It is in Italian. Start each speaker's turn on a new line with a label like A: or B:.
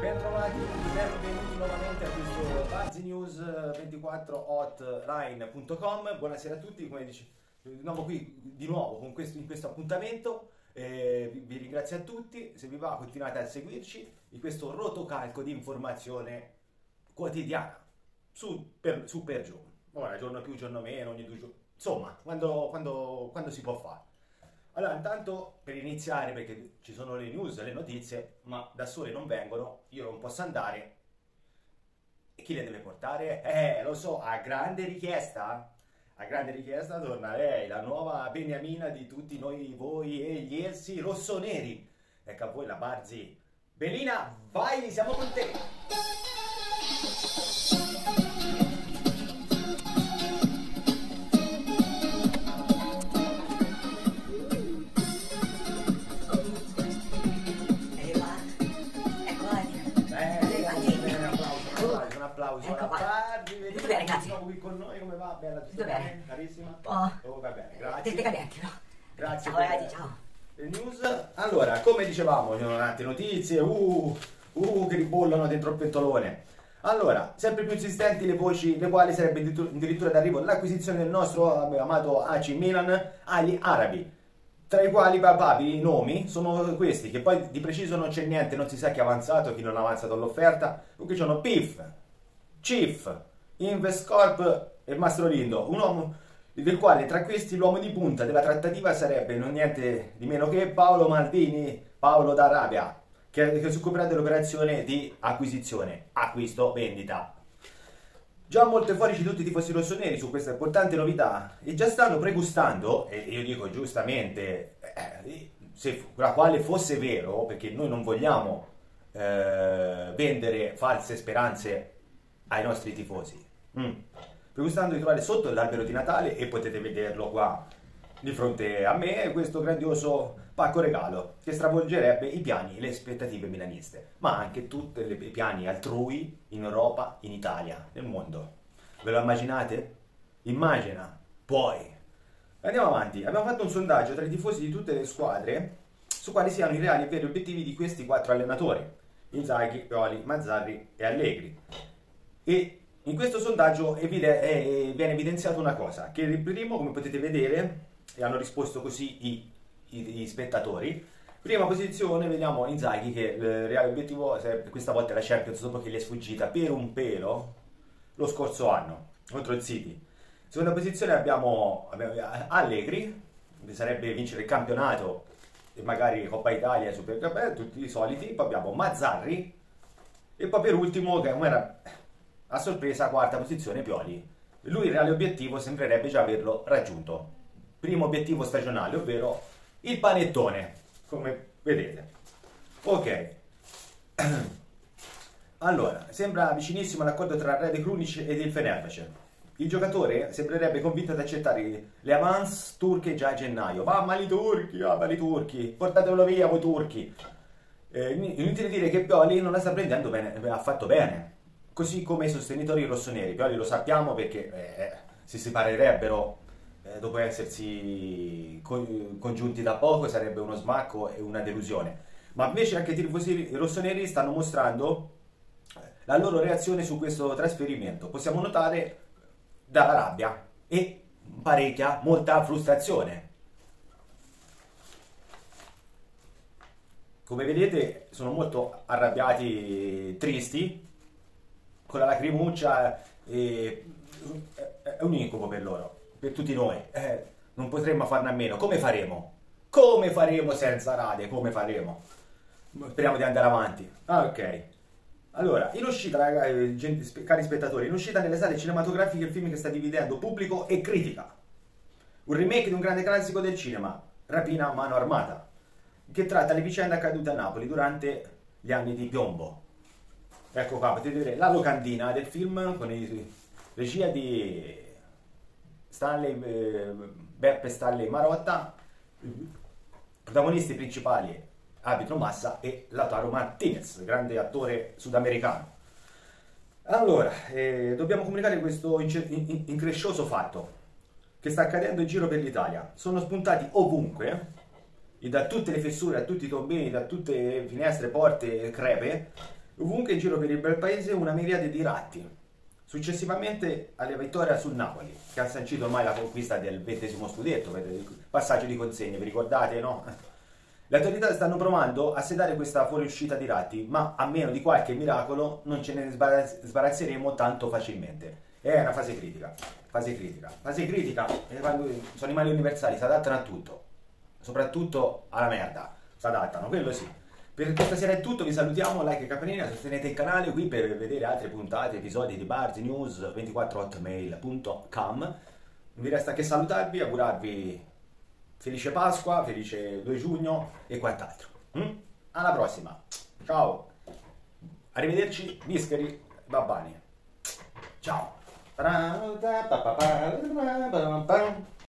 A: Bentrovati, benvenuti nuovamente a questo BuzzyNews24hotline.com. Buonasera a tutti, come dice, di nuovo qui di nuovo in questo appuntamento. Vi ringrazio a tutti, se vi va continuate a seguirci in questo rotocalco di informazione quotidiana, su per giù. Ora, giorno più, giorno meno, ogni 2 giorni, insomma, quando si può fare. Allora, intanto per iniziare, perché ci sono le news, le notizie, ma da sole non vengono, io non posso andare. E chi le deve portare? Lo so, a grande richiesta torna lei, la nuova beniamina di tutti noi, voi e gli elsi rossoneri. Ecco a voi la Barzi. Belina, vai, siamo con te! Un applauso alla Barzi,
B: Tutto bene, grazie.
A: Siamo qui con noi, come va? Bella,
B: tutto bene?
A: Carissima?
B: Oh,
A: va bene, grazie.
B: Tette cadenti, no?
A: Grazie
B: Ciao ragazzi, ciao.
A: le news. Allora, come dicevamo, ci sono tante notizie, che ribollano dentro il pentolone. Allora, sempre più insistenti le voci, le quali sarebbe addirittura d'arrivo l'acquisizione del nostro amato AC Milan agli arabi, tra i quali i nomi sono questi, che poi di preciso non c'è niente, non si sa chi è avanzato, chi non ha avanzato l'offerta. Comunque ci sono PIF, CIF, Investcorp e Mastrolindo, un uomo del quale tra questi l'uomo di punta della trattativa sarebbe non niente di meno che Paolo Maldini, Paolo d'Arabia, che si occuperà dell'operazione di acquisizione, acquisto, vendita. Già molte fuorici tutti i tifosi rossoneri su questa importante novità e già stanno pregustando, e io dico giustamente, se la quale fosse vero, perché noi non vogliamo vendere false speranze ai nostri tifosi, pregustando di trovare sotto l'albero di Natale, e potete vederlo qua di fronte a me, questo grandioso pacco regalo che stravolgerebbe i piani e le aspettative milaniste, ma anche tutti i piani altrui in Europa, in Italia, nel mondo. Ve lo immaginate? Immagina, puoi. Andiamo avanti. Abbiamo fatto un sondaggio tra i tifosi di tutte le squadre su quali siano i reali e veri obiettivi di questi 4 allenatori: Inzaghi, Pioli, Mazzarri e Allegri. E in questo sondaggio viene evidenziato una cosa, che il primo, come potete vedere, e hanno risposto così i spettatori, prima posizione vediamo Inzaghi, che il reale obiettivo questa volta è la Champions, dopo che gli è sfuggita per un pelo lo scorso anno contro il City. Seconda posizione abbiamo Allegri, che sarebbe vincere il campionato e magari Coppa Italia, Supercoppa, tutti i soliti. Poi abbiamo Mazzarri e poi per ultimo, che era a sorpresa, quarta posizione, Pioli. Lui il reale obiettivo sembrerebbe già averlo raggiunto. Primo obiettivo stagionale, ovvero il panettone, come vedete. Ok. Allora, sembra vicinissimo l'accordo tra Rade Krunic ed il Fenerbahce. Il giocatore sembrerebbe convinto ad accettare le avance turche già a gennaio. Ma i turchi, portatelo via voi turchi. Inutile dire che Pioli non la sta prendendo bene, ha fatto bene. Così come i sostenitori rossoneri. Pioli lo sappiamo perché si separerebbero dopo essersi congiunti da poco, sarebbe uno smacco e una delusione. Ma invece anche i tifosi rossoneri stanno mostrando la loro reazione su questo trasferimento. Possiamo notare dalla rabbia e molta frustrazione. Come vedete sono molto arrabbiati, tristi, con la lacrimuccia, è un incubo per loro, per tutti noi. Non potremmo farne a meno. Come faremo? Come faremo senza Rade? Come faremo? Speriamo di andare avanti. Ok. Allora, in uscita, cari spettatori, in uscita nelle sale cinematografiche il film che sta dividendo pubblico e critica. Un remake di un grande classico del cinema, Rapina a mano armata, che tratta le vicende accadute a Napoli durante gli anni di piombo. Ecco qua, potete vedere la locandina del film con regia di Beppe Stanley Marotta, protagonisti principali Abitro Massa e Lautaro Martinez, grande attore sudamericano. Allora, dobbiamo comunicare questo increscioso fatto che sta accadendo in giro per l'Italia. Sono spuntati ovunque, e da tutte le fessure, da tutti i tombini, da tutte le finestre, porte, crepe, ovunque in giro per il bel paese una miriade di ratti. Successivamente alla vittoria sul Napoli, che ha sancito ormai la conquista del 20° scudetto, per il passaggio di consegne, vi ricordate, no? Le autorità stanno provando a sedare questa fuoriuscita di ratti, ma a meno di qualche miracolo non ce ne sbarazzeremo tanto facilmente. È una fase critica, fase critica, fase critica, quando sono animali universali, si adattano a tutto, soprattutto alla merda, si adattano, quello sì. Per questa sera è tutto, vi salutiamo, like e campanella, sostenete il canale qui per vedere altre puntate, episodi di Barzi News 24hotmail.com. Non vi resta che salutarvi, augurarvi felice Pasqua, felice 2 giugno e quant'altro. Alla prossima, ciao, arrivederci, bischeri, babbani, ciao.